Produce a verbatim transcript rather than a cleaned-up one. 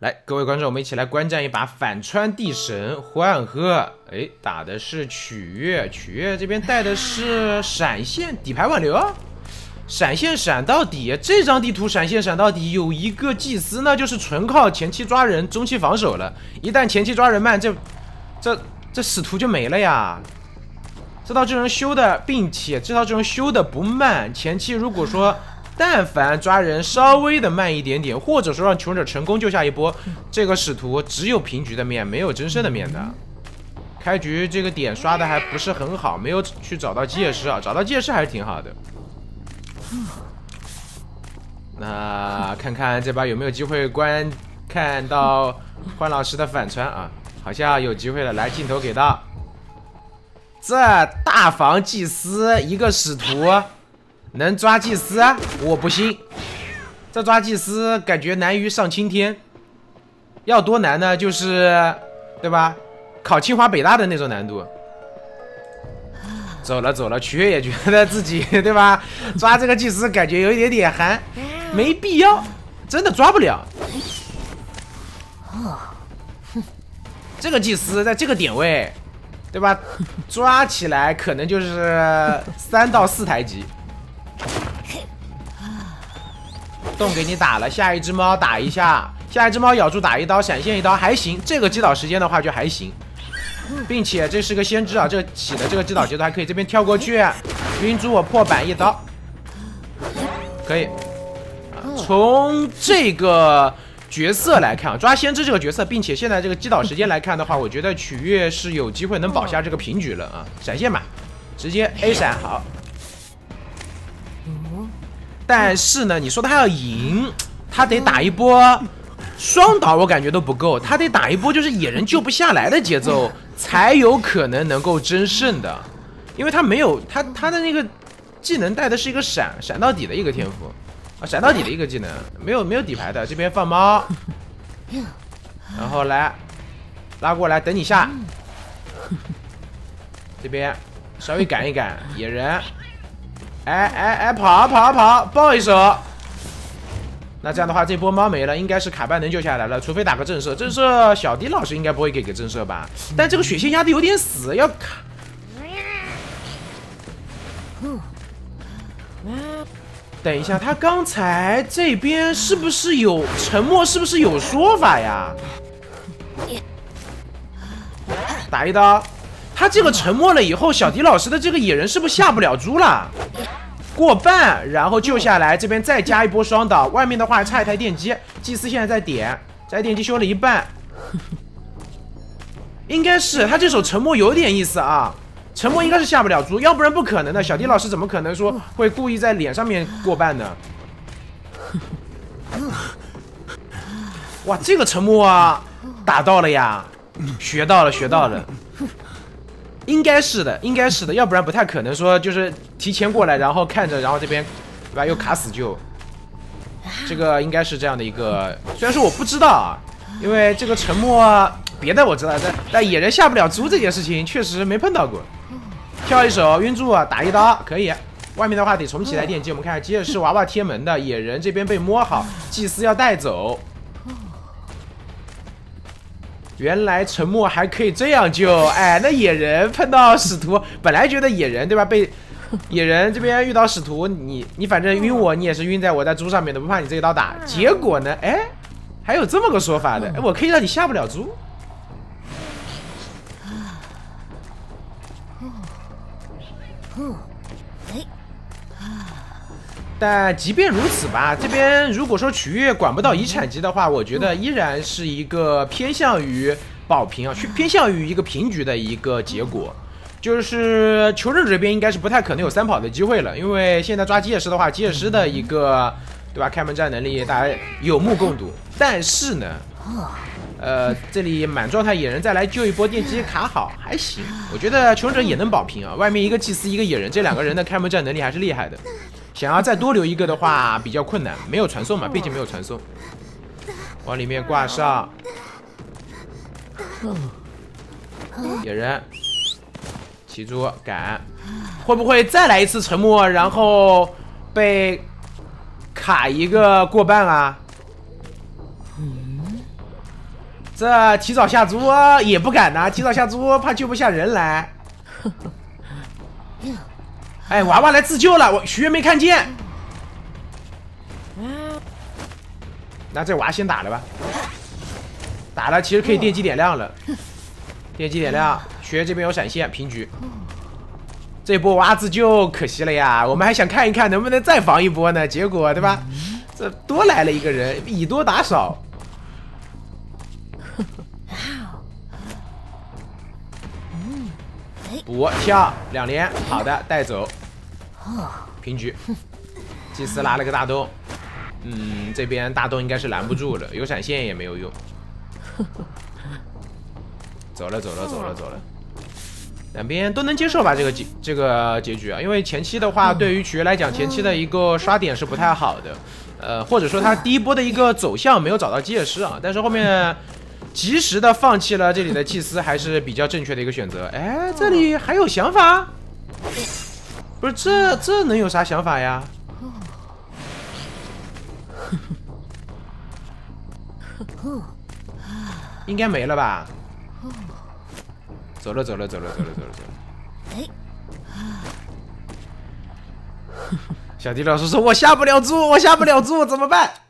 来，各位观众，我们一起来观战一把反川地神幻鹤。哎，打的是曲月，曲月这边带的是闪现底牌挽留啊，闪现闪到底。这张地图闪现闪到底，有一个祭司，那就是纯靠前期抓人，中期防守了。一旦前期抓人慢，这这这使徒就没了呀。这套阵容修的，并且这套阵容修的不慢，前期如果说。 但凡抓人稍微的慢一点点，或者说让求生者成功救下一波，这个使徒只有平局的面，没有真胜的面的。开局这个点刷的还不是很好，没有去找到机械师啊，找到机械师还是挺好的。那看看这把有没有机会观看到欢老师的反穿啊？好像有机会了，来镜头给到。这大防祭司一个使徒。 能抓祭司啊？我不信，这抓祭司感觉难于上青天。要多难呢？就是，对吧？考清华北大的那种难度。走了走了，曲月也觉得自己对吧？抓这个祭司感觉有一点点寒，没必要，真的抓不了。这个祭司在这个点位，对吧？抓起来可能就是三到四台级。 洞给你打了，下一只猫打一下，下一只猫咬住打一刀，闪现一刀还行。这个击倒时间的话就还行，并且这是个先知啊，这个起的这个击倒节奏还可以，这边跳过去，晕住我破板一刀，可以。从这个角色来看，抓先知这个角色，并且现在这个击倒时间来看的话，我觉得曲月是有机会能保下这个平局了啊！闪现吧，直接 A 闪好。 但是呢，你说他要赢，他得打一波双倒，我感觉都不够，他得打一波就是野人救不下来的节奏，才有可能能够争胜的。因为他没有他他的那个技能带的是一个闪闪到底的一个天赋啊，闪到底的一个技能，没有没有底牌的。这边放猫，然后来拉过来等你下，这边稍微赶一赶野人。 哎哎哎，跑跑跑，抱一手。那这样的话，这波猫没了，应该是卡班能救下来了，除非打个震慑。震慑小迪老师应该不会给个震慑吧？但这个血线压的有点死，要卡。等一下，他刚才这边是不是有沉默？是不是有说法呀？打一刀。 他这个沉默了以后，小迪老师的这个野人是不是下不了猪了？过半，然后救下来，这边再加一波双倒。外面的话还差一台电机，祭司现在在点，这台电机修了一半，应该是他这手沉默有点意思啊。沉默应该是下不了猪，要不然不可能的。小迪老师怎么可能说会故意在脸上面过半呢？哇，这个沉默啊，打到了呀，学到了，学到了。 应该是的，应该是的，要不然不太可能说就是提前过来，然后看着，然后这边对吧又卡死救，这个应该是这样的一个。虽然说我不知道啊，因为这个沉默别的我知道，但但野人下不了猪这件事情确实没碰到过。跳一手晕住，打一刀可以。外面的话得重启来电机，我们看接着是娃娃贴门的，野人这边被摸好，祭司要带走。 原来沉默还可以这样救，哎，那野人碰到使徒，本来觉得野人对吧？被野人这边遇到使徒，你你反正晕我，你也是晕在我在猪上面的，不怕你这一刀打。结果呢，哎，还有这么个说法的，哎，我可以让你下不了猪。但即便如此吧，这边如果说曲月管不到遗产级的话，我觉得依然是一个偏向于保平啊，偏向于一个平局的一个结果。就是求生者这边应该是不太可能有三跑的机会了，因为现在抓机械师的话，机械师的一个对吧开门战能力大家有目共睹。但是呢，呃，这里满状态野人再来救一波电机卡好还行，我觉得求生者也能保平啊。外面一个祭司一个野人，这两个人的开门战能力还是厉害的。 想要再多留一个的话比较困难，没有传送嘛，毕竟没有传送。往里面挂上野人，骑猪赶，会不会再来一次沉默，然后被卡一个过半啊？ 这提早下猪也不敢呐，提早下猪怕救不下人来。哎，娃娃来自救了，我许愿没看见。那这娃先打了吧，打了其实可以电击点亮了，电击点亮，学这边有闪现，平局。这波娃自救可惜了呀，我们还想看一看能不能再防一波呢，结果对吧？这多来了一个人，以多打少。补跳两连，好的，带走，平局。祭司拉了个大洞，嗯，这边大洞应该是拦不住了，有闪现也没有用。走了，走了，走了，走了。两边都能接受吧？这个结这个结局啊，因为前期的话，对于曲月来讲，前期的一个刷点是不太好的，呃，或者说他第一波的一个走向没有找到借势啊，但是后面及时的放弃了这里的祭司，还是比较正确的一个选择。哎，这里还有想法？不是这这能有啥想法呀？应该没了吧？走了走了走了走了走了走了。小迪老师说：“我下不了注，我下不了注，怎么办？”